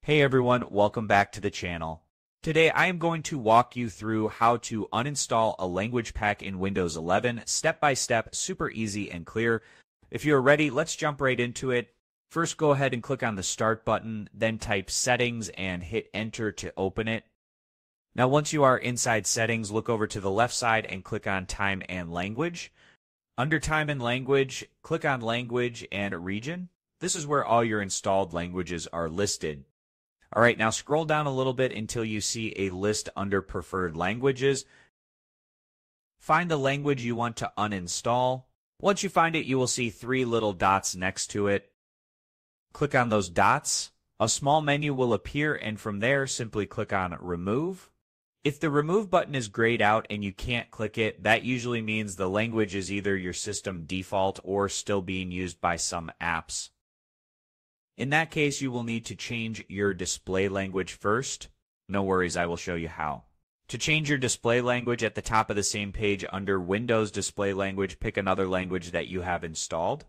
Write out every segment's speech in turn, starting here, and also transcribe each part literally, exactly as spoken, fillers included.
Hey everyone, welcome back to the channel. Today I am going to walk you through how to uninstall a language pack in Windows eleven, step by step, super easy and clear. If you're ready, let's jump right into it. First, go ahead and click on the Start button, then type Settings and hit Enter to open it. Now once you are inside Settings, look over to the left side and click on Time and Language. Under Time and Language, click on Language and Region. This is where all your installed languages are listed. All right, now scroll down a little bit until you see a list under Preferred Languages. Find the language you want to uninstall. Once you find it, you will see three little dots next to it. Click on those dots. A small menu will appear, and from there, simply click on Remove. If the Remove button is grayed out and you can't click it, that usually means the language is either your system default or still being used by some apps. In that case, you will need to change your display language first. No worries, I will show you how. To change your display language, at the top of the same page under Windows Display Language, pick another language that you have installed.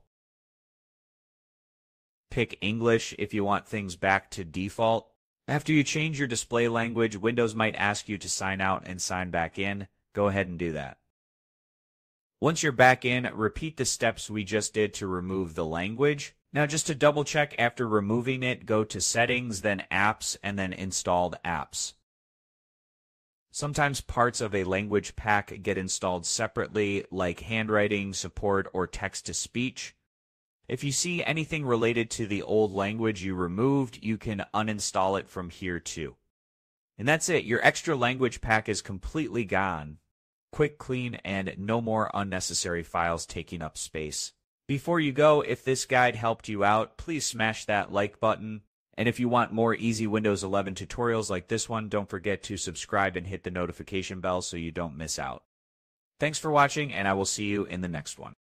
Pick English if you want things back to default. After you change your display language, Windows might ask you to sign out and sign back in. Go ahead and do that. Once you're back in, repeat the steps we just did to remove the language. Now, just to double check, after removing it, go to Settings, then Apps, and then Installed Apps. Sometimes parts of a language pack get installed separately, like handwriting, support, or text-to-speech. If you see anything related to the old language you removed, you can uninstall it from here too. And that's it. Your extra language pack is completely gone. Quick, clean, and no more unnecessary files taking up space. Before you go, if this guide helped you out, please smash that like button. And if you want more easy Windows eleven tutorials like this one, don't forget to subscribe and hit the notification bell so you don't miss out. Thanks for watching, and I will see you in the next one.